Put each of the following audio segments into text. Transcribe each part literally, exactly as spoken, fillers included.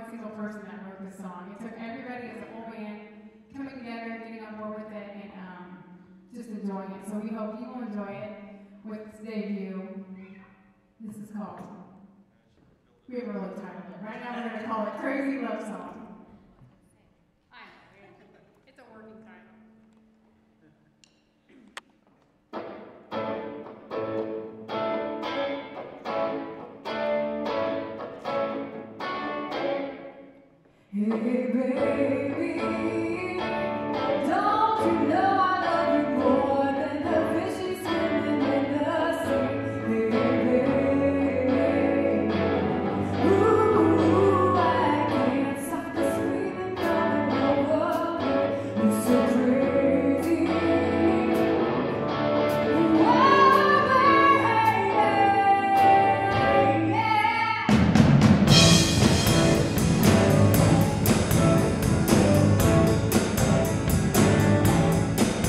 single person that wrote this song. It took everybody as a whole band coming together, getting on board with it, and um, just enjoying it. So we hope you will enjoy it with its debut. This is called, we haven't really titled it. Right now we're going to call it Crazy Love Song. I know, it's a working title. Hey baby, don't you know I love you more than the fishes swimming in the sea? Hey baby, ooh, I can't stop the screaming coming over me. You're so crazy. Whoa, baby, yeah.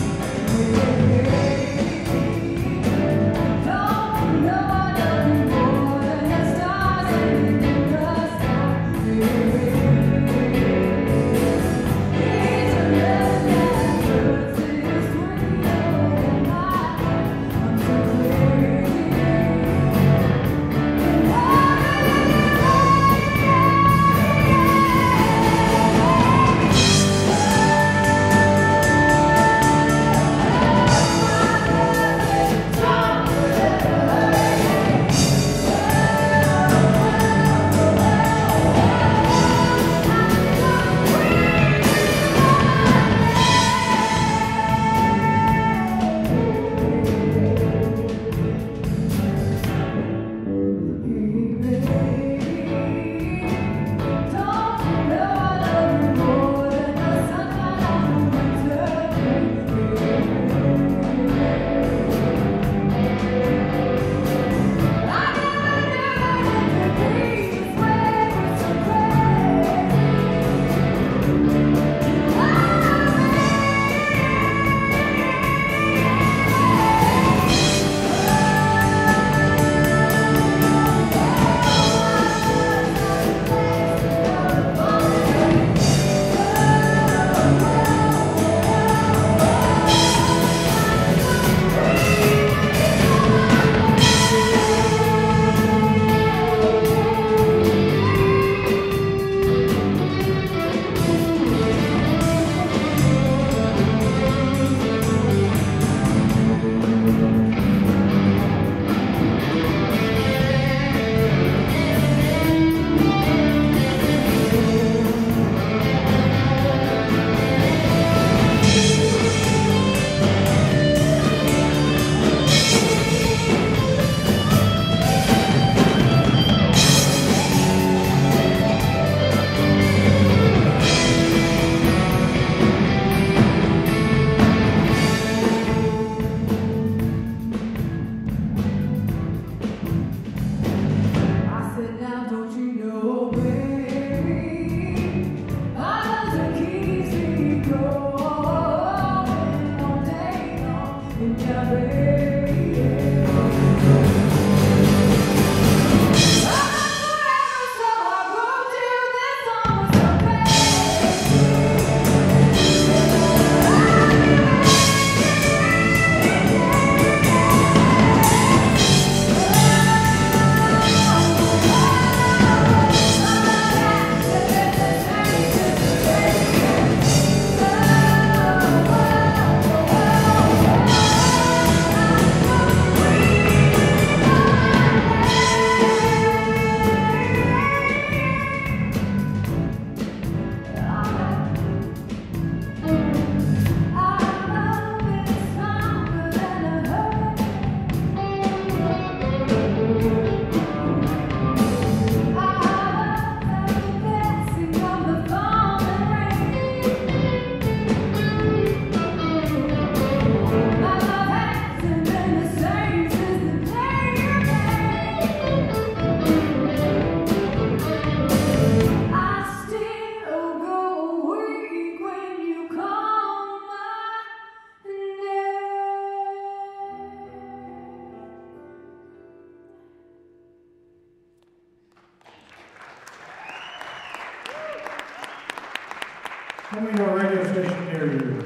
Coming to a radio station near you.